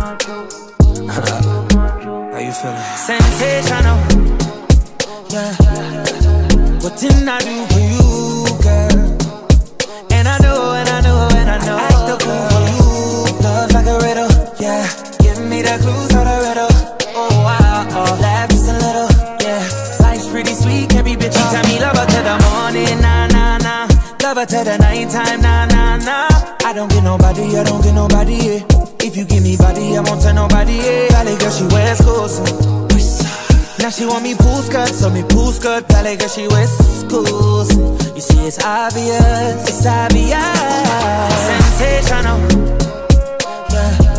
How you feeling? Sensational. Yeah. What didn't I do for you, girl? And I know, and I know, and I know I act the fool for you. Love like a riddle, yeah. Give me the clues to the riddle. Oh wow, oh, laugh just a little, yeah. Life's pretty sweet, every bitch you tell me love her to the morning, nah, nah, nah. Love her to the nighttime, nah, nah, nah. I don't get nobody, yeah. If you give me body, I won't tell nobody, yeah. Valley girl, she West Coast. Now she want me pool skirt, so me pool skirt. Valley girl, she West Coast. You see, it's obvious, it's obvious. Sensational, yeah.